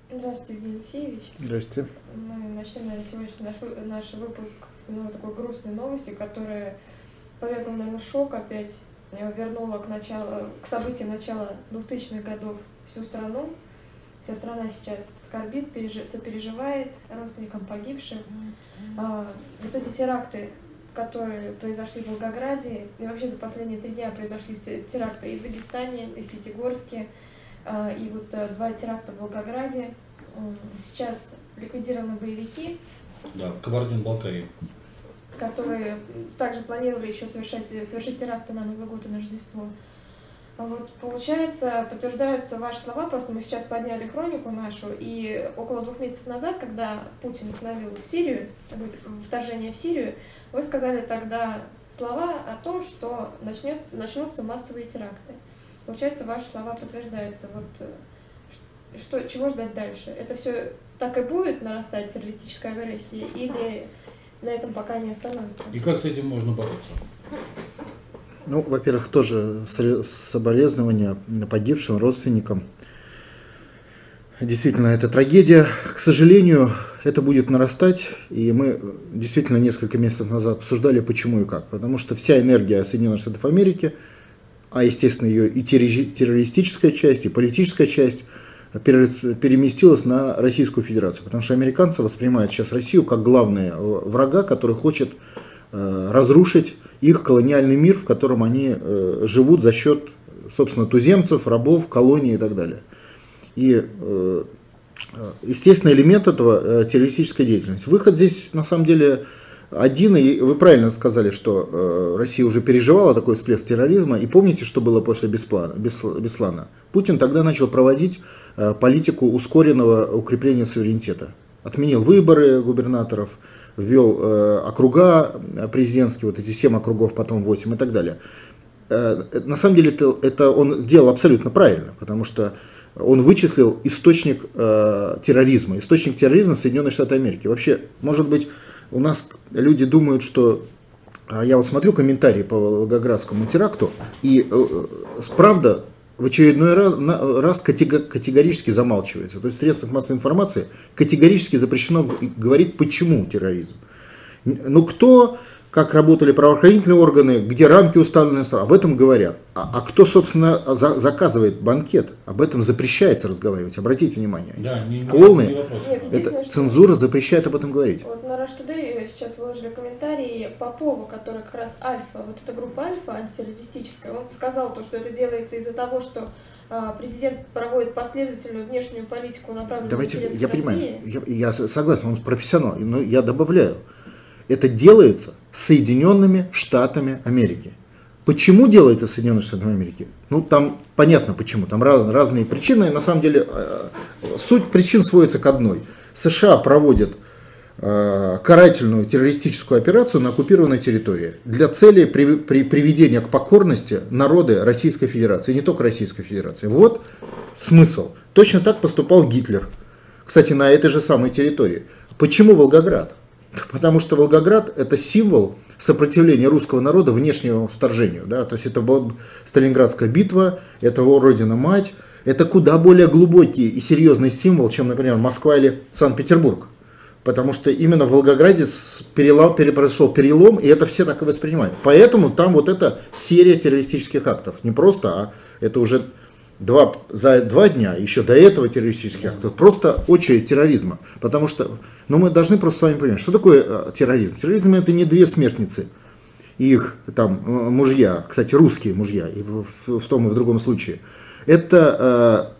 Здравствуйте, Евгений Алексеевич. Здравствуйте. Мы начнем, наверное, сегодняшний наш выпуск с такой грустной новости, которая повергла, наверное, в шок опять, вернула к событиям начала 2000-х годов всю страну. Вся страна сейчас скорбит, сопереживает родственникам погибших. Вот эти теракты, которые произошли в Волгограде, и вообще за последние 3 дня произошли теракты и в Дагестане, и в Пятигорске, и вот 2 теракта в Волгограде. Сейчас ликвидированы боевики. Да, в Кабардино-Балкарии. Которые также планировали еще совершить теракты на Новый год и на Рождество. Вот, получается, подтверждаются ваши слова, просто мы сейчас подняли хронику нашу, и около 2 месяцев назад, когда Путин остановил Сирию, вторжение в Сирию, вы сказали тогда слова о том, что начнутся массовые теракты. Получается, ваши слова подтверждаются. Вот, чего ждать дальше? Это все так и будет нарастать, террористическая агрессия, или на этом пока не остановится? И как с этим можно бороться? Ну, во-первых, тоже соболезнования погибшим родственникам. Действительно, это трагедия. К сожалению, это будет нарастать. И мы действительно несколько месяцев назад обсуждали, почему и как. Потому что вся энергия Соединенных Штатов Америки, а, естественно, ее и террористическая часть, и политическая часть, переместилась на Российскую Федерацию. Потому что американцы воспринимают сейчас Россию как главного врага, который хочет разрушить их колониальный мир, в котором они живут за счет, собственно, туземцев, рабов, колоний и так далее. И, естественно, элемент этого террористической деятельности. Выход здесь, на самом деле, один, и вы правильно сказали, что Россия уже переживала такой всплеск терроризма, и помните, что было после Беслана? Путин тогда начал проводить политику ускоренного укрепления суверенитета. Отменил выборы губернаторов, ввел округа президентские, вот эти 7 округов, потом 8 и так далее. На самом деле это он делал абсолютно правильно, потому что он вычислил источник терроризма. Источник терроризма Соединенные Штаты Америки. Вообще, может быть, у нас люди думают, что... Я вот смотрю комментарии по Волгоградскому теракту, и правда в очередной раз категорически замалчивается. То есть в средствах массовой информации категорически запрещено говорить, почему терроризм. Ну кто, как работали правоохранительные органы, где рамки установлены, об этом говорят. А кто, собственно, заказывает банкет, об этом запрещается разговаривать. Обратите внимание. Да, полный. Это цензура запрещает об этом говорить. Вот на Rush Today сейчас выложили комментарии Попова, который как раз Альфа, вот эта группа Альфа антитеррористическая, он сказал то, что это делается из-за того, что президент проводит последовательную внешнюю политику, направленную на интересы России. Я понимаю, я согласен, он профессионал, но я добавляю. Это делается Соединенными Штатами Америки. Почему делает это Соединенные Штаты Америки? Ну, там понятно почему, там разные причины. На самом деле, суть причин сводится к одной. США проводят карательную террористическую операцию на оккупированной территории для цели приведения к покорности народы Российской Федерации, и не только Российской Федерации. Вот смысл. Точно так поступал Гитлер. Кстати, на этой же самой территории. Почему Волгоград? Потому что Волгоград – это символ сопротивления русского народа внешнему вторжению. Да? То есть это была Сталинградская битва, это его родина-мать. Это куда более глубокий и серьезный символ, чем, например, Москва или Санкт-Петербург. Потому что именно в Волгограде произошел перелом, и это все так и воспринимают. Поэтому там вот эта серия террористических актов. Не просто, а это уже за 2 дня, еще до этого террористических актов, просто очередь терроризма. Потому что, мы должны просто с вами понимать, что такое терроризм. Терроризм — это не 2 смертницы, и их там мужья, кстати, русские мужья, и в том и в другом случае. Это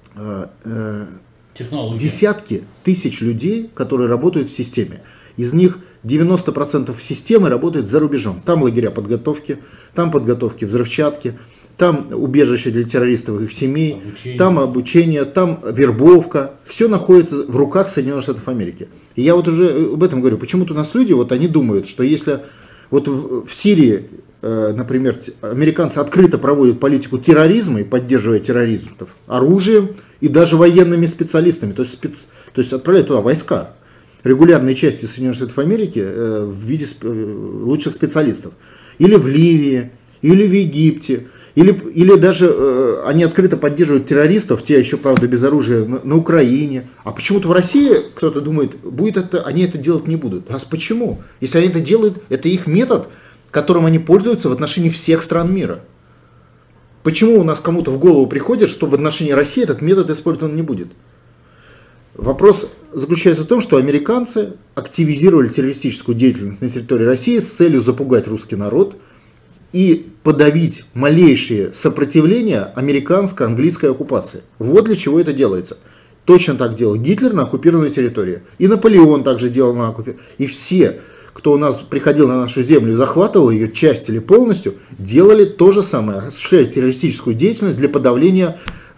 десятки тысяч людей, которые работают в системе. Из них 90% системы работают за рубежом. Там лагеря подготовки, там подготовки взрывчатки, там убежище для террористов и их семей, там обучение, там вербовка. Все находится в руках Соединенных Штатов Америки. И я вот уже об этом говорю. Почему-то у нас люди, вот они думают, что если вот в Сирии, например, американцы открыто проводят политику терроризма и поддерживают террористов оружием и даже военными специалистами, то есть отправляют туда войска, регулярные части Соединенных Штатов Америки в виде лучших специалистов. Или в Ливии, или в Египте, Или даже они открыто поддерживают террористов, те еще, правда, без оружия, на Украине. А почему-то в России кто-то думает, они это делать не будут. А почему? Если они это делают, это их метод, которым они пользуются в отношении всех стран мира. Почему у нас кому-то в голову приходит, что в отношении России этот метод использован не будет? Вопрос заключается в том, что американцы активизировали террористическую деятельность на территории России с целью запугать русский народ и подавить малейшее сопротивление американско-английской оккупации. Вот для чего это делается. Точно так делал Гитлер на оккупированной территории. И Наполеон также делал на оккупированной. И все, кто у нас приходил на нашу землю и захватывал ее часть или полностью, делали то же самое. Осуществляли террористическую деятельность для подавления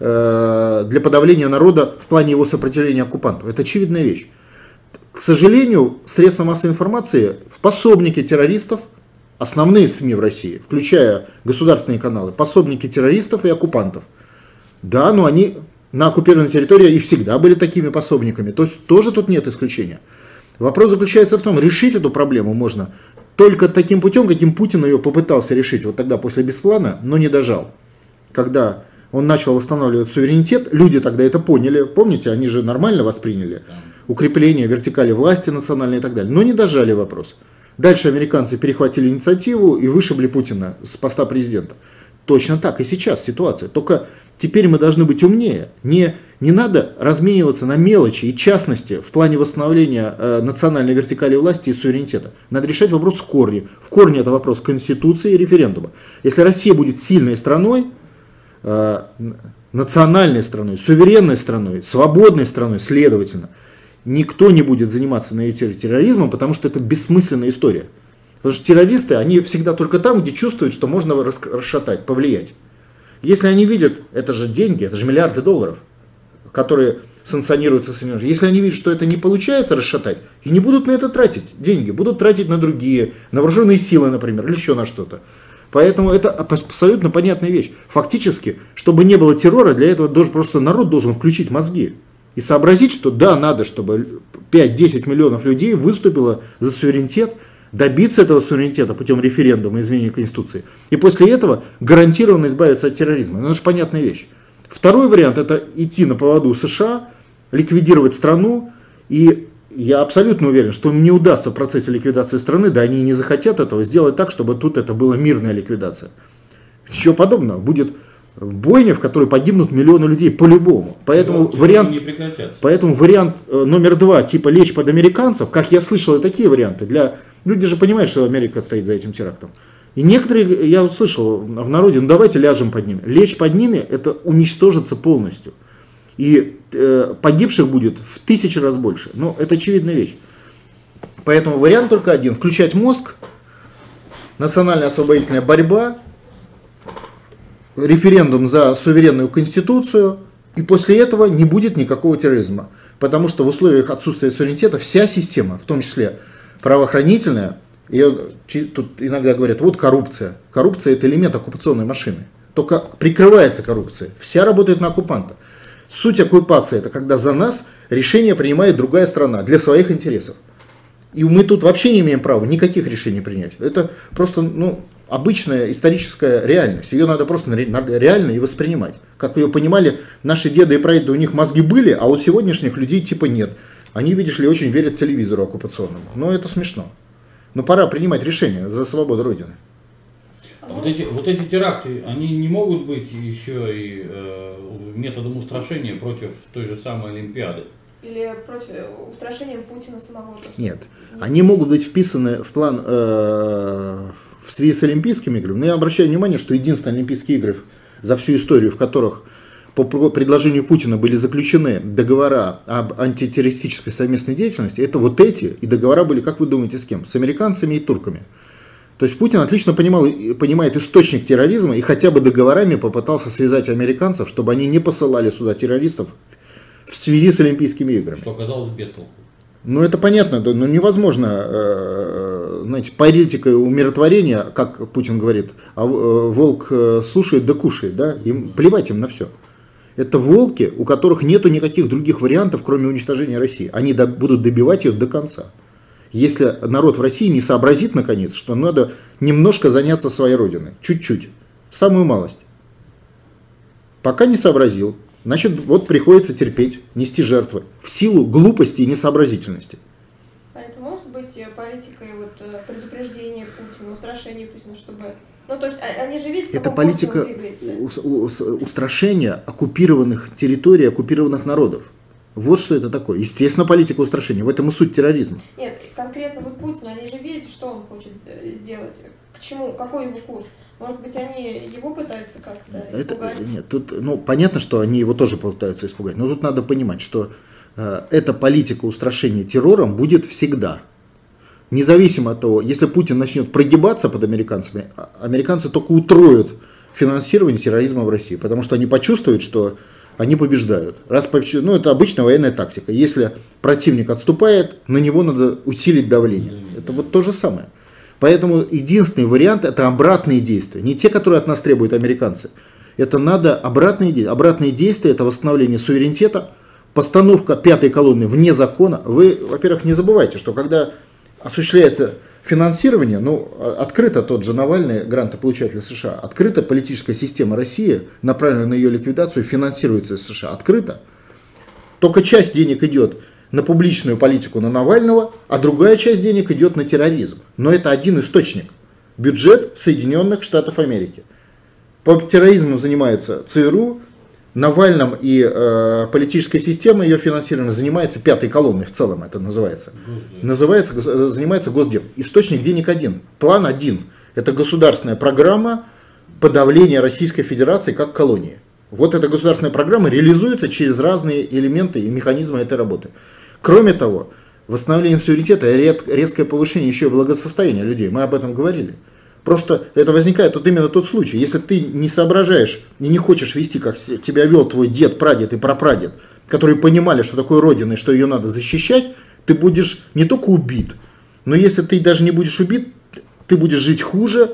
народа в плане его сопротивления оккупанту. Это очевидная вещь. К сожалению, средства массовой информации, пособники террористов, основные СМИ в России, включая государственные каналы, пособники террористов и оккупантов. Да, но они на оккупированной территории и всегда были такими пособниками. То есть тоже тут нет исключения. Вопрос заключается в том, решить эту проблему можно только таким путем, каким Путин ее попытался решить вот тогда после Бесплана, но не дожал. Когда он начал восстанавливать суверенитет, люди тогда это поняли, помните, они же нормально восприняли укрепление вертикали власти национальной и так далее, но не дожали вопрос. Дальше американцы перехватили инициативу и вышибли Путина с поста президента. Точно так и сейчас ситуация. Только теперь мы должны быть умнее. Не надо размениваться на мелочи и частности в плане восстановления национальной вертикали власти и суверенитета. Надо решать вопрос в корне. В корне это вопрос конституции и референдума. Если Россия будет сильной страной, национальной страной, суверенной страной, свободной страной, следовательно, никто не будет заниматься на ее терроризмом, потому что это бессмысленная история. Потому что террористы, они всегда только там, где чувствуют, что можно расшатать, повлиять. Если они видят, это же деньги, это же миллиарды долларов, которые санкционируются Соединенными Штатами. Если они видят, что это не получается расшатать, и не будут на это тратить деньги, будут тратить на другие, на вооруженные силы, например, или еще на что-то. Поэтому это абсолютно понятная вещь. Фактически, чтобы не было террора, для этого просто народ должен включить мозги. И сообразить, что да, надо, чтобы 5-10 миллионов людей выступило за суверенитет, добиться этого суверенитета путем референдума и изменения Конституции. И после этого гарантированно избавиться от терроризма. Ну, это же понятная вещь. Второй вариант – это идти на поводу США, ликвидировать страну. И я абсолютно уверен, что им не удастся в процессе ликвидации страны, да они не захотят этого, сделать так, чтобы тут это была мирная ликвидация. Ничего подобного. Будет бойня, в которой погибнут миллионы людей по-любому. Поэтому вариант номер 2, типа лечь под американцев, как я слышал, и такие варианты. Люди же понимают, что Америка стоит за этим терактом. И некоторые, я вот слышал в народе, ну давайте ляжем под ними. Лечь под ними, это уничтожиться полностью. И погибших будет в 1000 раз больше. Но это очевидная вещь. Поэтому вариант только один. Включать мозг, национальная освободительная борьба, референдум за суверенную конституцию, и после этого не будет никакого терроризма. Потому что в условиях отсутствия суверенитета вся система, в том числе правоохранительная, тут иногда говорят, вот коррупция. Коррупция – это элемент оккупационной машины. Только прикрывается коррупция. Вся работает на оккупанта. Суть оккупации – это когда за нас решение принимает другая страна для своих интересов. И мы тут вообще не имеем права никаких решений принять. Это просто обычная историческая реальность. Ее надо просто реально и воспринимать. Как ее понимали наши деды и прадеды, у них мозги были, а у сегодняшних людей типа нет. Они, видишь ли, очень верят телевизору оккупационному. Но это смешно. Но пора принимать решения за свободу Родины. Вот эти теракты, они не могут быть еще и методом устрашения против той же самой Олимпиады? Или против устрашения Путина самого? Нет. Они могут быть вписаны в план в связи с Олимпийскими играми. Но я обращаю внимание, что единственные Олимпийские игры за всю историю, в которых по предложению Путина были заключены договора об антитеррористической совместной деятельности, это вот эти, и договора были, как вы думаете, с кем? С американцами и турками. То есть Путин отлично понимает источник терроризма и хотя бы договорами попытался связать американцев, чтобы они не посылали сюда террористов в связи с Олимпийскими играми. Что оказалось без толку. Ну это понятно, но невозможно, знаете, политикой умиротворения, как Путин говорит, а волк слушает да кушает, да, им плевать им на все. Это волки, у которых нету никаких других вариантов, кроме уничтожения России. Они будут добивать ее до конца. Если народ в России не сообразит наконец, что надо немножко заняться своей родиной, чуть-чуть, самую малость. Пока не сообразил, значит, вот приходится терпеть, нести жертвы в силу глупости и несообразительности. А это может быть политикой вот, предупреждения Путина, устрашения Путина, чтобы... Ну, то есть, они же видят, Это политика устрашения оккупированных территорий, оккупированных народов. Вот что это такое. Естественно, политика устрашения. В этом и суть терроризма. Нет, конкретно вот Путин, они же видят, что он хочет сделать, к чему, какой его курс. Может быть, они его пытаются как-то испугать? Нет, тут, ну, понятно, что они его тоже пытаются испугать. Но тут надо понимать, что эта политика устрашения террором будет всегда. Независимо от того, если Путин начнет прогибаться под американцами, американцы только утроят финансирование терроризма в России. Потому что они почувствуют, что они побеждают. Ну, это обычная военная тактика. Если противник отступает, на него надо усилить давление. Это вот то же самое. Поэтому единственный вариант — это обратные действия. Не те, которые от нас требуют американцы. Это надо обратные действия. Обратные действия — это восстановление суверенитета, постановка пятой колонны вне закона. Вы, во-первых, не забывайте, что когда осуществляется финансирование, ну, открыто тот же Навальный, грантополучатель США, открыта политическая система России, направленная на ее ликвидацию, финансируется из США. Открыто. Только часть денег идет на публичную политику на Навального, а другая часть денег идет на терроризм. Но это один источник. Бюджет Соединенных Штатов Америки. По терроризму занимается ЦРУ, Навальным и политическая система, ее финансированием занимается пятой колонной в целом, это называется. Занимается Госдеп. Источник денег один, план один. Это государственная программа подавления Российской Федерации как колонии. Вот эта государственная программа реализуется через разные элементы и механизмы этой работы. Кроме того, восстановление суверенитета и резкое повышение еще и благосостояния людей. Мы об этом говорили. Просто это возникает вот именно тот случай, если ты не соображаешь и не хочешь вести, как тебя вел твой дед, прадед и прапрадед, которые понимали, что такое Родина и что ее надо защищать, ты будешь не только убит, но если ты даже не будешь убит, ты будешь жить хуже,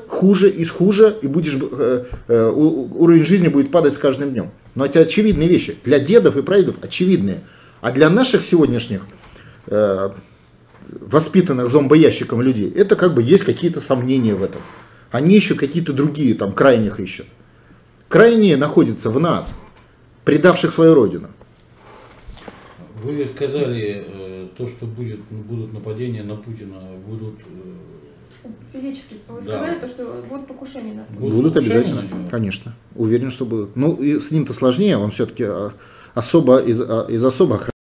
и будешь, уровень жизни будет падать с каждым днем. Но это очевидные вещи. Для дедов и прадедов очевидные. А для наших сегодняшних воспитанных зомбоящиком людей, это как бы есть какие-то сомнения в этом. Они ищут какие-то другие, там, крайних ищут. Крайние находятся в нас, предавших свою родину. Вы сказали, то, что будут нападения на Путина, будут... Физически. Вы сказали, то, что будут покушения на Путина. Будут обязательно, конечно. Уверен, что будут. Ну, и с ним-то сложнее, он все-таки из особо охраняемых.